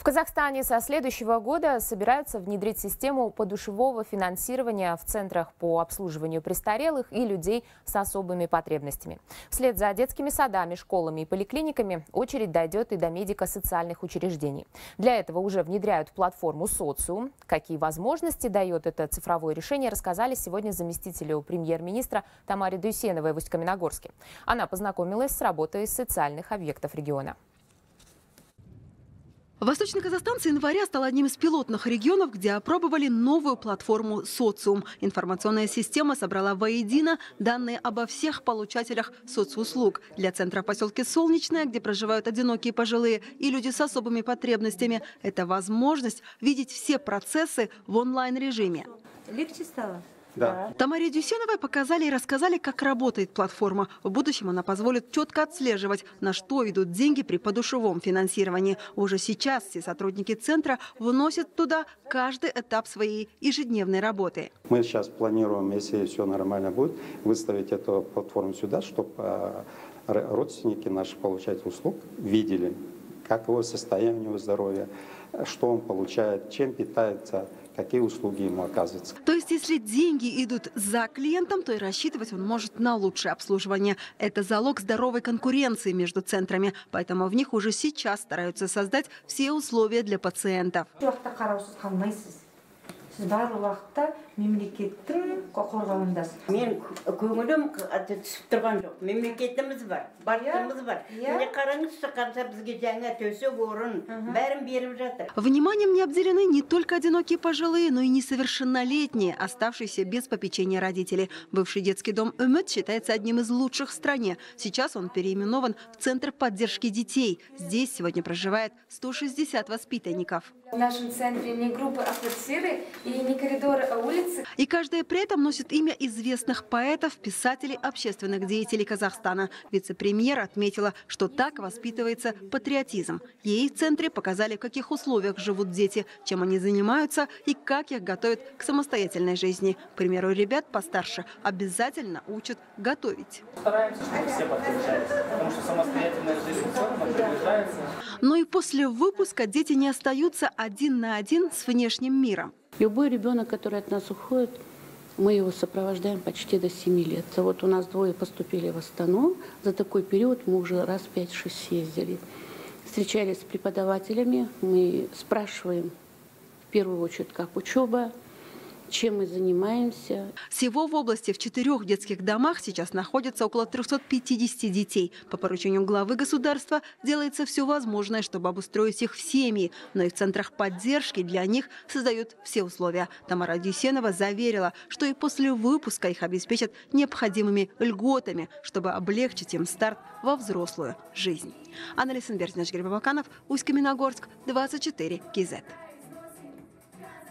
В Казахстане со следующего года собираются внедрить систему подушевого финансирования в центрах по обслуживанию престарелых и людей с особыми потребностями. Вслед за детскими садами, школами и поликлиниками очередь дойдет и до медико-социальных учреждений. Для этого уже внедряют платформу «Социум». Какие возможности дает это цифровое решение, рассказали сегодня заместителю премьер-министра Тамаре Дюйсеновой в Усть-Каменогорске. Она познакомилась с работой социальных объектов региона. Восточный Казахстан с января стал одним из пилотных регионов, где опробовали новую платформу «Социум». Информационная система собрала воедино данные обо всех получателях соцуслуг. Для центра в поселке Солнечное, где проживают одинокие пожилые и люди с особыми потребностями, это возможность видеть все процессы в онлайн-режиме. Легче стало? Да. Тамаре Дюйсеновой показали и рассказали, как работает платформа. В будущем она позволит четко отслеживать, на что идут деньги при подушевом финансировании. Уже сейчас все сотрудники центра вносят туда каждый этап своей ежедневной работы. Мы сейчас планируем, если все нормально будет, выставить эту платформу сюда, чтобы родственники, наши получатели услуг, видели, как его состояние, его здоровья, что он получает, чем питается, какие услуги ему оказываются. То есть, если деньги идут за клиентом, то и рассчитывать он может на лучшее обслуживание. Это залог здоровой конкуренции между центрами. Поэтому в них уже сейчас стараются создать все условия для пациентов. Мен көңілім түсіп тұрған жоқ. Мемлекетіміз бар, бақытымыз бар. Міне қараңызшы, қанша бізге жаңа төсек орын, бәрін беріп жатыр. Вниманием не обделены не только одинокие пожилые, но и несовершеннолетние, оставшиеся без попечения родителей. Бывший детский дом «Үміт» считается одним из лучших в стране. Сейчас он переименован в Центр поддержки детей. Здесь сегодня проживает 160 воспитанников. В нашем центре не группы, а квартиры и не коридоры, а улицы. И каждая при этом носит имя известных поэтов, писателей, общественных деятелей Казахстана. Вице-премьер отметила, что так воспитывается патриотизм. Ей в центре показали, в каких условиях живут дети, чем они занимаются и как их готовят к самостоятельной жизни. К примеру, ребят постарше обязательно учат готовить. Стараемся, чтобы все подключались, потому что самостоятельная жизнь все равно приближается. Но и после выпуска дети не остаются один на один с внешним миром. Любой ребенок, который от нас уходит, мы его сопровождаем почти до 7 лет. Вот у нас двое поступили в Астану. За такой период мы уже раз 5-6 съездили. Встречались с преподавателями, мы спрашиваем в первую очередь, как учеба, чем мы занимаемся. Всего в области в 4 детских домах сейчас находится около 350 детей. По поручению главы государства делается все возможное, чтобы обустроить их в семьи. Но и в центрах поддержки для них создают все условия. Тамара Дюйсенова заверила, что и после выпуска их обеспечат необходимыми льготами, чтобы облегчить им старт во взрослую жизнь. Анна Лисенберг, Усть-Каменогорск, 24 КЗ.